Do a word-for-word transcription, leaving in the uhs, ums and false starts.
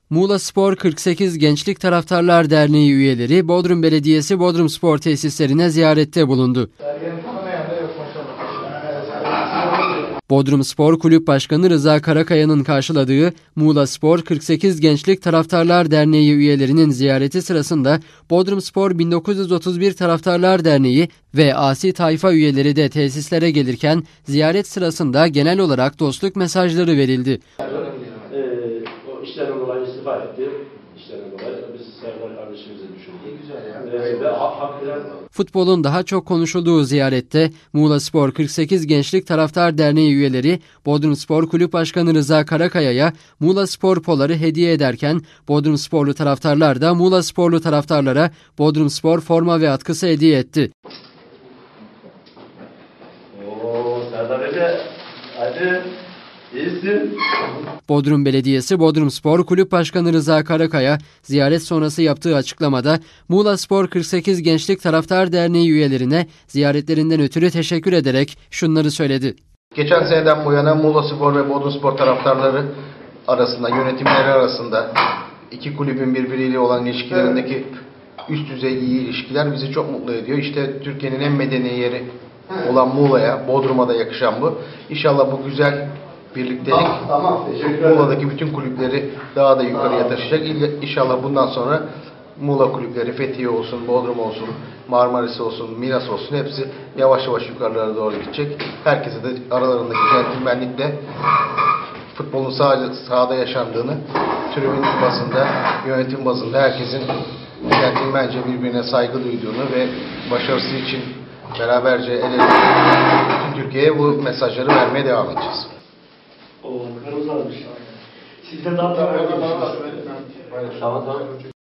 Muğla Spor kırk sekiz Gençlik Taraftarlar Derneği üyeleri Bodrum Belediyesi Bodrum Spor tesislerine ziyarette bulundu. Bodrum Spor Kulüp Başkanı Rıza Karakaya'nın karşıladığı Muğla Spor kırk sekiz Gençlik Taraftarlar Derneği üyelerinin ziyareti sırasında Bodrum Spor bin dokuz yüz otuz bir Taraftarlar Derneği ve Asi Tayfa üyeleri de tesislere gelirken ziyaret sırasında genel olarak dostluk mesajları verildi. İşlerden dolayı istifa etti. İşlerden dolayı biz Serdar kardeşimize düşündük. Güzel ya. Ee, ve hakikaten... Futbolun daha çok konuşulduğu ziyarette Muğla Spor kırk sekiz Gençlik Taraftar Derneği üyeleri Bodrum Spor Kulüp Başkanı Rıza Karakaya'ya Muğla Spor poları hediye ederken Bodrum Sporlu taraftarlar da Muğla Sporlu taraftarlara Bodrum Spor forma ve atkısı hediye etti. Oo, Serdar Ede, hadi. İyisin. Bodrum Belediyesi Bodrum Spor Kulüp Başkanı Rıza Karakaya ziyaret sonrası yaptığı açıklamada Muğla Spor kırk sekiz Gençlik Taraftar Derneği üyelerine ziyaretlerinden ötürü teşekkür ederek şunları söyledi. Geçen seneden bu yana Muğla Spor ve Bodrum Spor taraftarları arasında, yönetimleri arasında iki kulübün birbiriyle olan ilişkilerindeki üst düzey iyi ilişkiler bizi çok mutlu ediyor. İşte Türkiye'nin en medeni yeri olan Muğla'ya, Bodrum'a da yakışan bu. İnşallah bu güzel birliktelik tamam, tamam. Muğla'daki bütün kulüpleri daha da yukarıya taşıyacak. İnşallah bundan sonra Muğla kulüpleri, Fethiye olsun, Bodrum olsun, Marmaris olsun, Milas olsun hepsi yavaş yavaş yukarılara doğru gidecek. Herkese de aralarındaki centilmenlikle futbolun sahada, sahada yaşandığını, tribün bazında, yönetim bazında herkesin centilmence birbirine saygı duyduğunu ve başarısı için beraberce el ele bütün Türkiye'ye bu mesajları vermeye devam edeceğiz. O kadar uzarmış. Siz de daha da